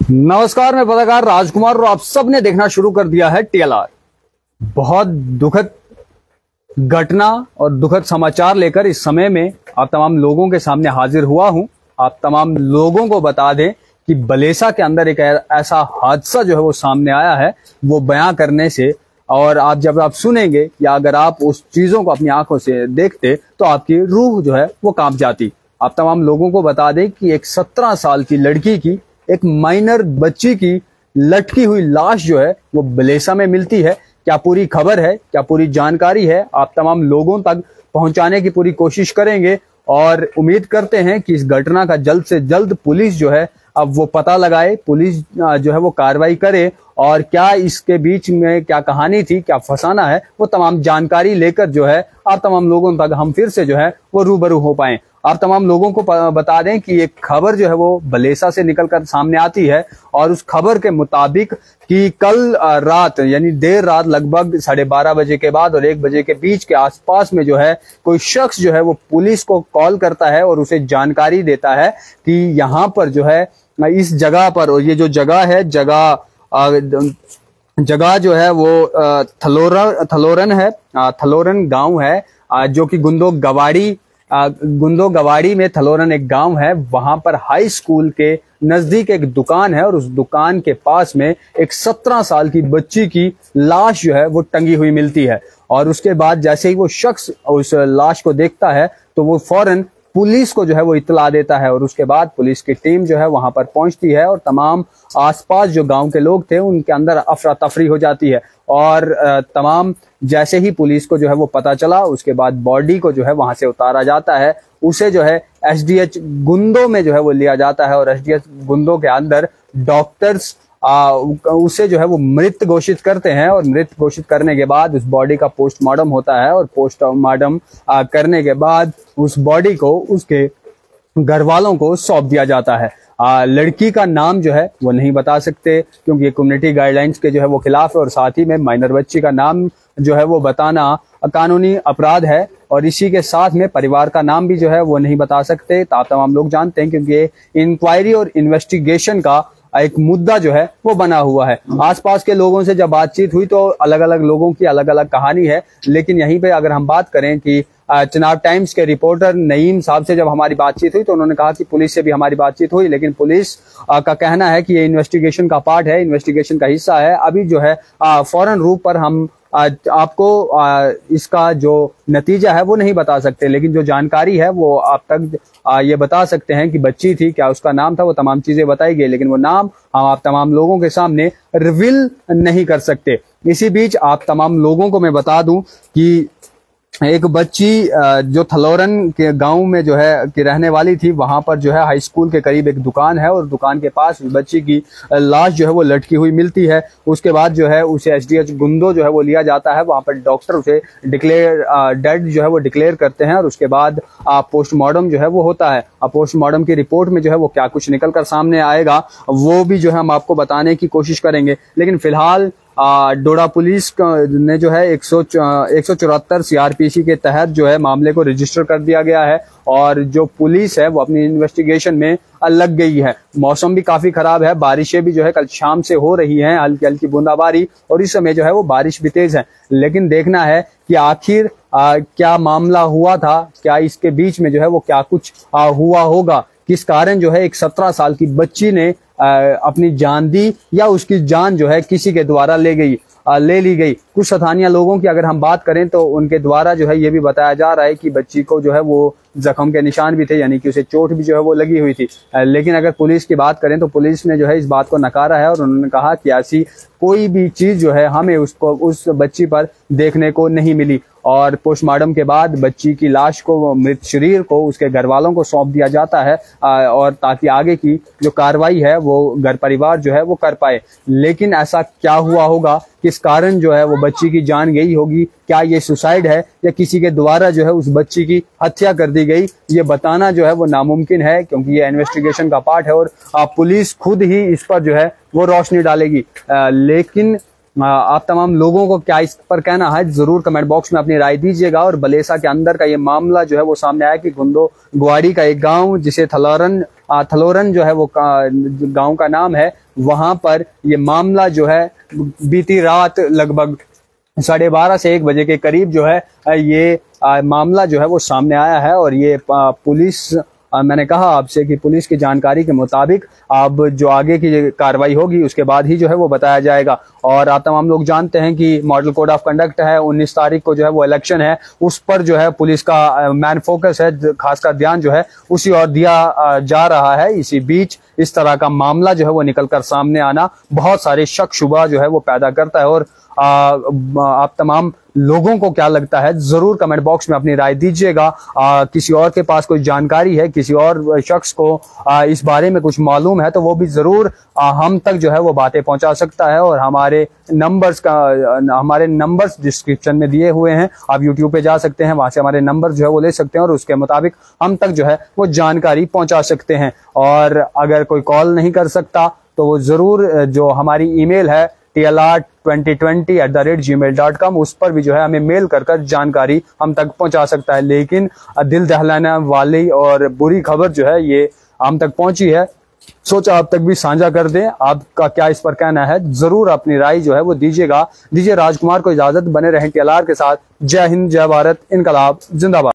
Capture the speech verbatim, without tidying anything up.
नमस्कार, मैं पत्रकार राजकुमार और आप सबने देखना शुरू कर दिया है टीएलआर। बहुत दुखद घटना और दुखद समाचार लेकर इस समय में आप तमाम लोगों के सामने हाजिर हुआ हूं। आप तमाम लोगों को बता दें कि बलेसा के अंदर एक ऐसा हादसा जो है वो सामने आया है, वो बयां करने से और आप जब आप सुनेंगे या अगर आप उस चीजों को अपनी आंखों से देखते तो आपकी रूह जो है वो कांप जाती। आप तमाम लोगों को बता दें कि एक सत्रह साल की लड़की की, एक माइनर बच्ची की लटकी हुई लाश जो है वो बलेसा में मिलती है। क्या पूरी खबर है, क्या पूरी जानकारी है, आप तमाम लोगों तक पहुंचाने की पूरी कोशिश करेंगे और उम्मीद करते हैं कि इस घटना का जल्द से जल्द पुलिस जो है अब वो पता लगाए, पुलिस जो है वो कार्रवाई करे और क्या इसके बीच में क्या कहानी थी, क्या फसाना है, वो तमाम जानकारी लेकर जो है आप तमाम लोगों तक हम फिर से जो है वो रूबरू हो पाएं। आप तमाम लोगों को बता दें कि एक खबर जो है वो बलेसा से निकलकर सामने आती है और उस खबर के मुताबिक कि कल रात यानी देर रात लगभग साढ़े बारह बजे के बाद और एक बजे के बीच के आसपास में जो है कोई शख्स जो है वो पुलिस को कॉल करता है और उसे जानकारी देता है कि यहाँ पर जो है इस जगह पर, और ये जो जगह है जगह जगह जो है वो थलोरा थलोरन है, थलोरन गांव है जो कि गुंदो गवाड़ी गुंदो गवाड़ी में थलोरन एक गांव है। वहां पर हाई स्कूल के नजदीक एक दुकान है और उस दुकान के पास में एक सत्रह साल की बच्ची की लाश जो है वो टंगी हुई मिलती है। और उसके बाद जैसे ही वो शख्स उस लाश को देखता है तो वो फौरन पुलिस को जो है वो इत्तला देता है और उसके बाद पुलिस की टीम जो है वहां पर पहुंचती है और तमाम आसपास जो गांव के लोग थे उनके अंदर अफरा तफरी हो जाती है। और तमाम जैसे ही पुलिस को जो है वो पता चला, उसके बाद बॉडी को जो है वहां से उतारा जाता है, उसे जो है एसडीएच गुंदो में जो है वो लिया जाता है और एसडीएच गुंदो के अंदर डॉक्टर्स आ, उसे जो है वो मृत घोषित करते हैं और मृत घोषित करने के बाद उस बॉडी का पोस्टमार्टम होता है और पोस्टमार्टम करने के बाद उस बॉडी को उसके घर वालों को सौंप दिया जाता है। आ, लड़की का नाम जो है वो नहीं बता सकते क्योंकि ये कम्युनिटी गाइडलाइंस के जो है वो खिलाफ है और साथ ही में माइनर बच्ची का नाम जो है वो बताना कानूनी अपराध है और इसी के साथ में परिवार का नाम भी जो है वो नहीं बता सकते। तो आप तमाम लोग जानते हैं क्योंकि इंक्वायरी और इन्वेस्टिगेशन का एक मुद्दा जो है वो बना हुआ है। आसपास के लोगों से जब बातचीत हुई तो अलग अलग लोगों की अलग अलग कहानी है, लेकिन यहीं पे अगर हम बात करें कि चुनाव टाइम्स के रिपोर्टर नईम साहब से जब हमारी बातचीत हुई तो उन्होंने कहा कि पुलिस से भी हमारी बातचीत हुई, लेकिन पुलिस का कहना है कि ये इन्वेस्टिगेशन का पार्ट है, इन्वेस्टिगेशन का हिस्सा है। अभी जो है फौरन रूप पर हम आपको इसका जो नतीजा है वो नहीं बता सकते, लेकिन जो जानकारी है वो आप तक ये बता सकते हैं कि बच्ची थी, क्या उसका नाम था, वो तमाम चीजें बताई गई, लेकिन वो नाम हम आप तमाम लोगों के सामने रिवील नहीं कर सकते। इसी बीच आप तमाम लोगों को मैं बता दूं कि एक बच्ची जो थलोरन के गांव में जो है की रहने वाली थी, वहां पर जो है हाई स्कूल के करीब एक दुकान है और दुकान के पास बच्ची की लाश जो है वो लटकी हुई मिलती है। उसके बाद जो है उसे एसडीएच गुंदो जो है वो लिया जाता है, वहां पर डॉक्टर उसे डिक्लेयर डेड जो है वो डिक्लेयर करते हैं और उसके बाद पोस्टमार्टम जो है वो होता है। अब पोस्टमार्टम की रिपोर्ट में जो है वो क्या कुछ निकल कर सामने आएगा वो भी जो है हम आपको बताने की कोशिश करेंगे, लेकिन फिलहाल डोडा पुलिस ने जो है एक सौ एक सौ चौहत्तर सीआरपीसी के तहत जो है मामले को रजिस्टर कर दिया गया है और जो पुलिस है वो अपनी इन्वेस्टिगेशन में लग गई है। मौसम भी काफी खराब है, बारिशें भी जो है कल शाम से हो रही हैं, हल्की हल्की बूंदाबांदी और इस समय जो है वो बारिश भी तेज है। लेकिन देखना है कि आखिर आ, क्या मामला हुआ था, क्या इसके बीच में जो है वो क्या कुछ आ, हुआ होगा, किस कारण जो है एक सत्रह साल की बच्ची ने आ, अपनी जान दी या उसकी जान जो है किसी के द्वारा ले गई आ, ले ली गई। कुछ स्थानीय लोगों की अगर हम बात करें तो उनके द्वारा जो है ये भी बताया जा रहा है कि बच्ची को जो है वो जख्म के निशान भी थे, यानी कि उसे चोट भी जो है वो लगी हुई थी। लेकिन अगर पुलिस की बात करें तो पुलिस ने जो है इस बात को नकारा है और उन्होंने कहा कि ऐसी कोई भी चीज जो है हमें उसको उस बच्ची पर देखने को नहीं मिली और पोस्टमार्टम के बाद बच्ची की लाश को, मृत शरीर को उसके घर वालों को सौंप दिया जाता है और ताकि आगे की जो कार्रवाई है वो घर परिवार जो है वो कर पाए। लेकिन ऐसा क्या हुआ होगा, किस कारण जो है वो बच्ची की जान गई होगी, क्या ये सुसाइड है या किसी के द्वारा जो है उस बच्ची की हत्या कर दी गई, ये बताना जो है वो नामुमकिन है क्योंकि ये इन्वेस्टिगेशन का पार्ट है और पुलिस खुद ही इस पर जो है वो रोशनी डालेगी। लेकिन आप तमाम लोगों को क्या इस पर कहना है जरूर कमेंट बॉक्स में अपनी राय दीजिएगा। और बलेसा के अंदर का ये मामला जो है वो सामने आया कि गुंदो गुआड़ी का एक गांव जिसे थलोरन थलोरन जो है वो गांव का नाम है, वहां पर ये मामला जो है बीती रात लगभग साढ़े बारह से एक बजे के करीब जो है ये मामला जो है वो सामने आया है। और ये पुलिस, मैंने कहा आपसे कि पुलिस की जानकारी के मुताबिक अब जो आगे की कार्रवाई होगी उसके बाद ही जो है वो बताया जाएगा। और आप तमाम लोग जानते हैं कि मॉडल कोड ऑफ कंडक्ट है, उन्नीस तारीख को जो है वो इलेक्शन है, उस पर जो है पुलिस का मैन फोकस है, खासकर ध्यान जो है उसी ओर दिया जा रहा है। इसी बीच इस तरह का मामला जो है वो निकलकर सामने आना बहुत सारे शक शुबा जो है वो पैदा करता है। और आ, आप तमाम लोगों को क्या लगता है जरूर कमेंट बॉक्स में अपनी राय दीजिएगा। किसी और के पास कोई जानकारी है, किसी और शख्स को आ, इस बारे में कुछ मालूम है तो वो भी जरूर आ, हम तक जो है वो बातें पहुंचा सकता है। और हमारे नंबर्स का हमारे नंबर्स डिस्क्रिप्शन में दिए हुए हैं, आप यूट्यूब पे जा सकते हैं, वहां से हमारे नंबर जो है वो ले सकते हैं और उसके मुताबिक हम तक जो है वो जानकारी पहुंचा सकते हैं। और अगर कोई कॉल नहीं कर सकता तो वो जरूर जो हमारी ईमेल है T L R twenty twenty at the rate Gmail dot com, उस पर भी जो है हमें मेल कर कर जानकारी हम तक पहुंचा सकता है। लेकिन दिल दहलाने वाली और बुरी खबर जो है ये हम तक पहुंची है, सोचा आप तक भी साझा कर दें। आपका क्या इस पर कहना है जरूर अपनी राय जो है वो दीजिएगा। दीजिए राजकुमार को इजाजत, बने रहें टी एल आर के साथ। जय हिंद, जय भारत, इनकलाब जिंदाबाद।